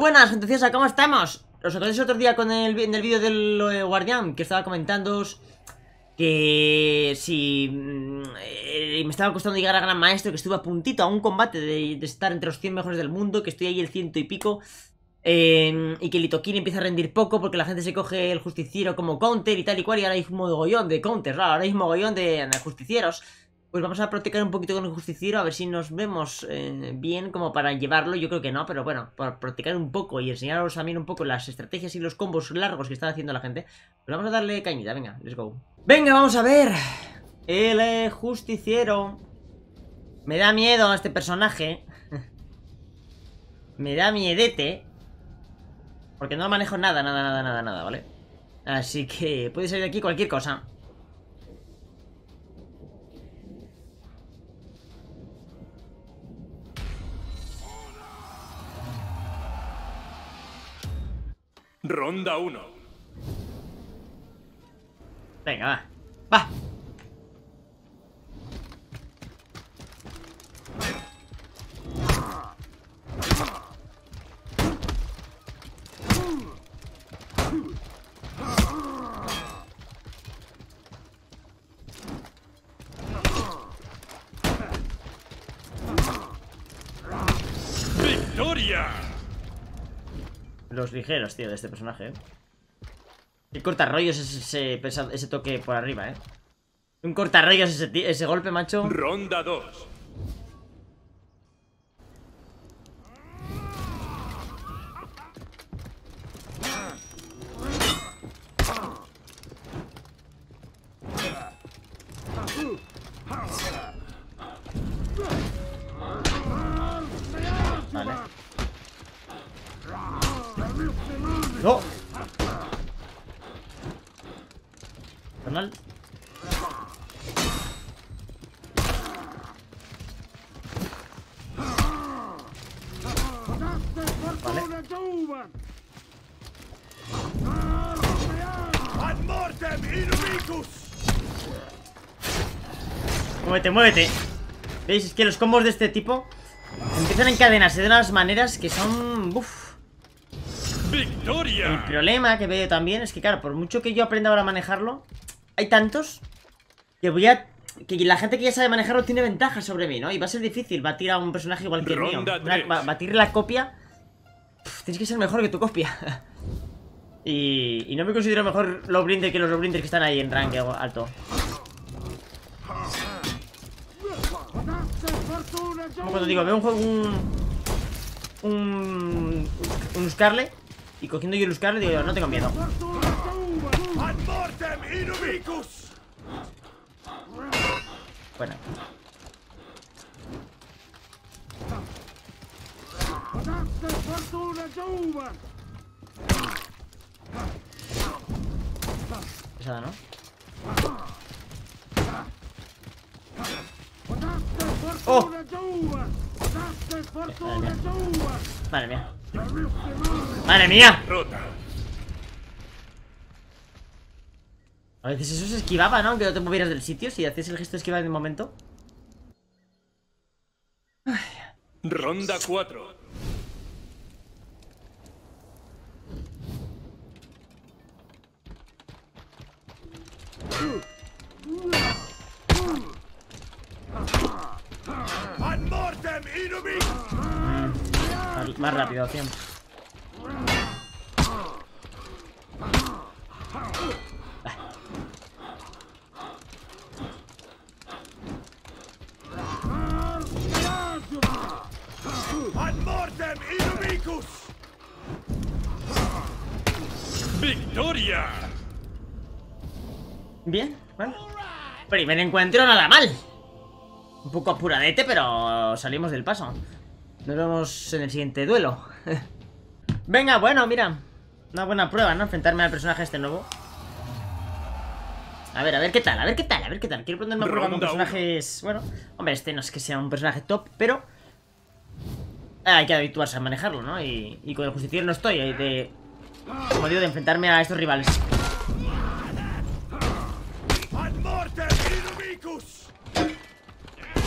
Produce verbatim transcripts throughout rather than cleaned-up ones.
buenas, genteciosa, ¿cómo estamos? Os acordáis otro día con el, en el vídeo del eh, Guardián que estaba comentándoos que si eh, me estaba costando llegar a Gran Maestro, que estuve a puntito a un combate de, de estar entre los cien mejores del mundo, que estoy ahí el ciento y pico, eh, y que el Itoquín empieza a rendir poco porque la gente se coge el justiciero como counter y tal y cual, y ahora hay un mogollón de counters, ¿no? Ahora hay un mogollón de, de justicieros. Pues vamos a practicar un poquito con el justiciero, a ver si nos vemos eh, bien como para llevarlo. Yo creo que no, pero bueno, para practicar un poco y enseñaros también un poco las estrategias y los combos largos que está haciendo la gente. Pues vamos a darle cañita, venga, let's go. Venga, vamos a ver. El eh, justiciero. Me da miedo este personaje. Me da miedete. Porque no manejo nada, nada, nada, nada, nada, ¿vale? Así que puede salir de aquí cualquier cosa. Ronda uno. Venga, va. Va. ¡Victoria! Los ligeros, tío, de este personaje, ¿eh? Qué cortarrollos es ese, ese, ese toque por arriba, ¿eh? Un cortarrollos ese, ese golpe, macho. Ronda dos. Vale. ¡No! Canal. Vale. Muévete, muévete. ¿Veis? Es que los combos de este tipo empiezan a encadenarse de unas maneras que son... Uf. ¡Victoria! El problema que veo también es que, claro, por mucho que yo aprenda ahora a manejarlo, hay tantos que voy a... que la gente que ya sabe manejarlo tiene ventaja sobre mí, ¿no? Y va a ser difícil batir a un personaje igual que el mío. Una, batir la copia... Pff, tienes que ser mejor que tu copia. y, y no me considero mejor low blinder que los low blinders que están ahí en rank alto. Como cuando digo, veo un juego, un... Un... Un Scarlet. Y cogiendo yo el Scarlet digo, no tengo miedo. Bueno. Pesada, ¿no? ¡Oh! Madre mía. ¡Madre mía! Rota. A veces eso se esquivaba, ¿no? Aunque no te movieras del sitio. Si haces el gesto de esquivar en el momento. Ay. Ronda cuatro. Más, más rápido, cien. ¡Victoria! Bien, bueno. Primer encuentro nada mal. Un poco apuradete, pero salimos del paso. Nos vemos en el siguiente duelo. Venga, bueno, mira. Una buena prueba, ¿no? Enfrentarme al personaje este nuevo. A ver, a ver qué tal, a ver qué tal, a ver qué tal. Quiero ponerme a prueba con personajes... Bueno, hombre, este no es que sea un personaje top, pero... hay que habituarse a manejarlo, ¿no? Y, y con el justiciero no estoy de... como digo, de enfrentarme a estos rivales.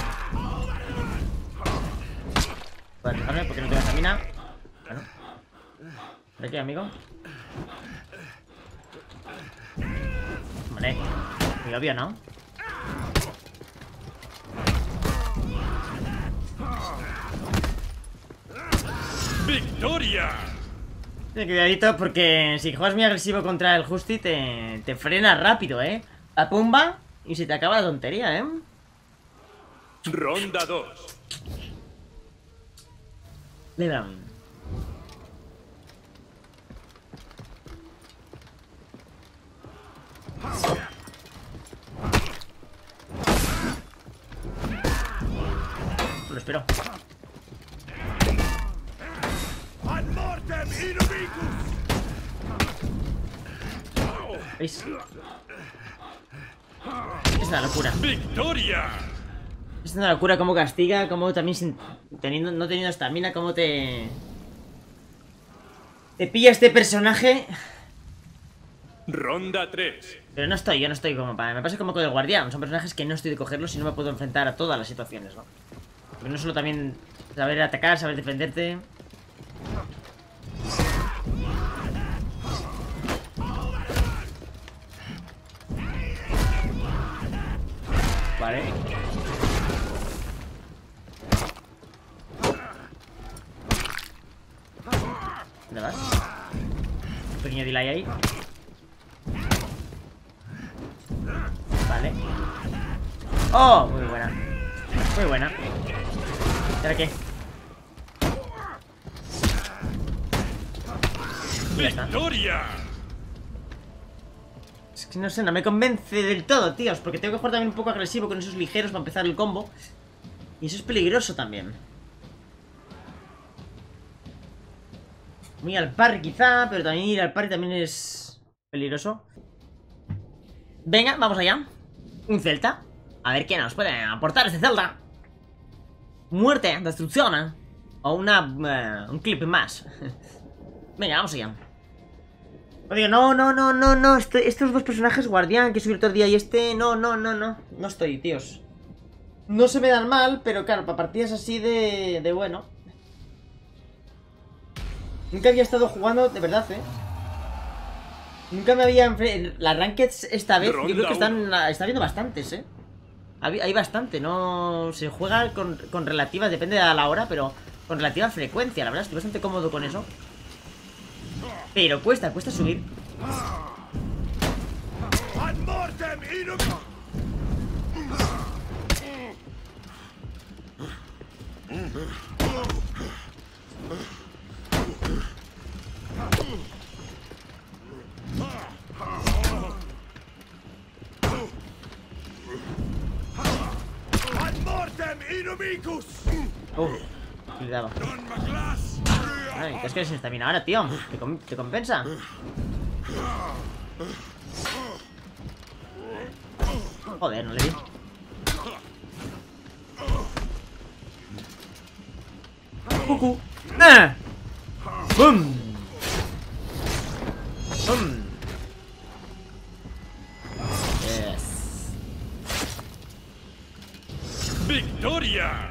Voy a alejarme porque no tengo esa mina. Bueno. ¿Por aquí, amigo? Vale. Muy obvio, ¿no? ¡Victoria! Ten cuidadito porque si juegas muy agresivo contra el Justi te, te frena rápido, ¿eh? La pumba y se te acaba la tontería, ¿eh? Ronda dos. Lebron. Lo espero. ¿Veis? Es una locura. ¡Victoria! Es una locura cómo castiga, cómo también sin, teniendo, no teniendo estamina, cómo te... Te pilla este personaje. Ronda tres. Pero no estoy, yo no estoy como para... Me pasa como con el guardián. Son personajes que no estoy de cogerlos y no me puedo enfrentar a todas las situaciones, ¿no? Porque no solo también saber atacar, saber defenderte. Vale. ¿Dónde vas? Un pequeño delay ahí. Vale. ¡Oh! Muy buena. Muy buena. ¿Y ahora qué? Ya está. ¡Victoria! Es que no sé, no me convence del todo, tíos. Porque tengo que jugar también un poco agresivo con esos ligeros para empezar el combo. Y eso es peligroso también. Muy al parry quizá, pero también ir al parry también es peligroso. Venga, vamos allá. Un Celta. A ver qué nos puede aportar este Celta. Muerte, destrucción. O una... Uh, un clip más. Venga, vamos allá. Oye, no, no, no, no, no. Este, estos dos personajes, guardián, que subí el otro día y este... No, no, no, no. No estoy, tíos. No se me dan mal, pero claro, para partidas así de... De bueno. Nunca había estado jugando, de verdad, eh. Nunca me había enfrentado. Las rankeds esta vez, yo creo que están... Está habiendo bastantes, eh. Hay bastante, no... Se juega con, con relativa, depende de la hora, pero con relativa frecuencia. La verdad, estoy bastante cómodo con eso. Pero cuesta, cuesta subir. Uh, cuidado. Ay, ¿qué es que sin estamina ahora, tío? ¿Te, com ¿Te compensa? Joder, no le di. Cucu. ¡Ah! ¡Bum! ¡Bum! Yes. ¡Victoria!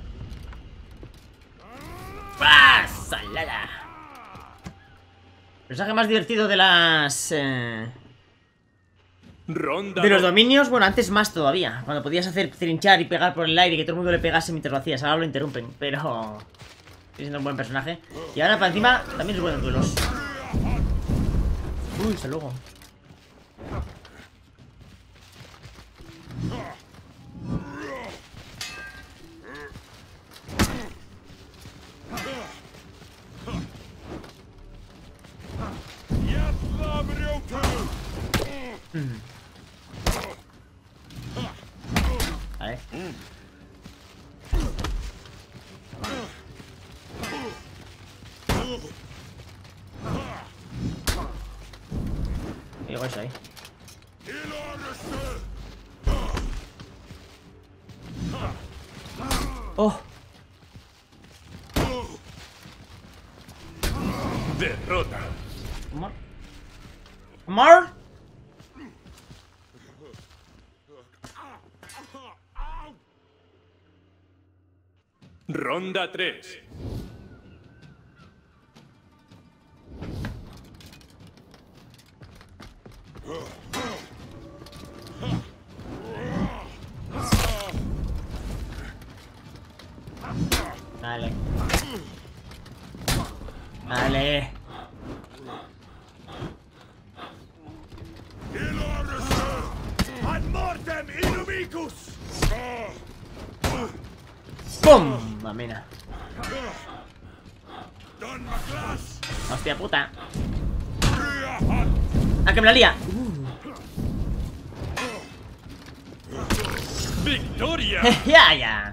¡Pasalada! Mensaje más divertido de las... Eh... Ronda De los dos. dominios, bueno, antes más todavía. Cuando podías hacer trinchar y pegar por el aire y que todo el mundo le pegase mientras lo hacías. Ahora lo interrumpen, pero... Sigue siendo un buen personaje. Y ahora para encima también es bueno en duelos. Uy, hasta luego. Mm. Vale. Digo eso ahí. Oh. Derrota. Amor. Amor. Ronda tres. Vale. Vale. ¡Pum! Mamena. Hostia puta. ¡Ah, que me la lía! ¡Victoria! ¡Ya, ya!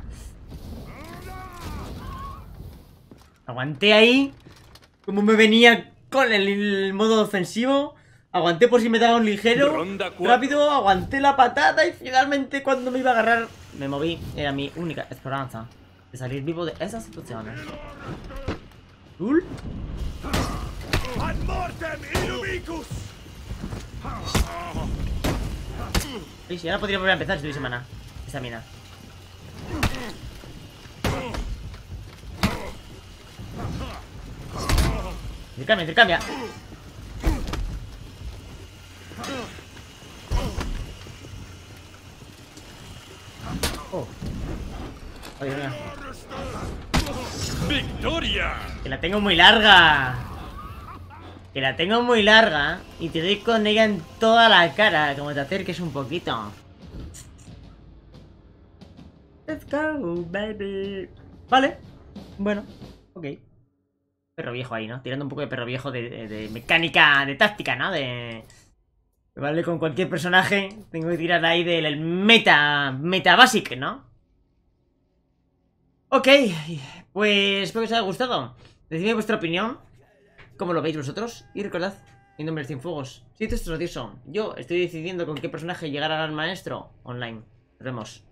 Aguanté ahí. Como me venía con el, el modo ofensivo. Aguanté por si me daba un ligero. Rápido, aguanté la patada y finalmente cuando me iba a agarrar me moví. Era mi única esperanza de salir vivo de esas situaciones. ¿Cool? Sí, sí, ahora podría volver a empezar si tuviese mana. Esa mina. Intercambia, intercambia. Oh. Oh, Dios mío. ¡Victoria! Que la tengo muy larga. Que la tengo muy larga. Y te doy con ella en toda la cara. Como te acerques un poquito. Let's go, baby. Vale. Bueno, ok. Perro viejo ahí, ¿no? Tirando un poco de perro viejo de, de, de mecánica, de táctica, ¿no? De... Vale, con cualquier personaje tengo que tirar ahí del meta, meta basic, ¿no? Ok, pues espero que os haya gustado. Decidme vuestra opinión, cómo lo veis vosotros. Y recordad, mi nombre es Cienfuegos. Si esto es odioso, yo estoy decidiendo con qué personaje llegar al gran maestro online. Nos vemos.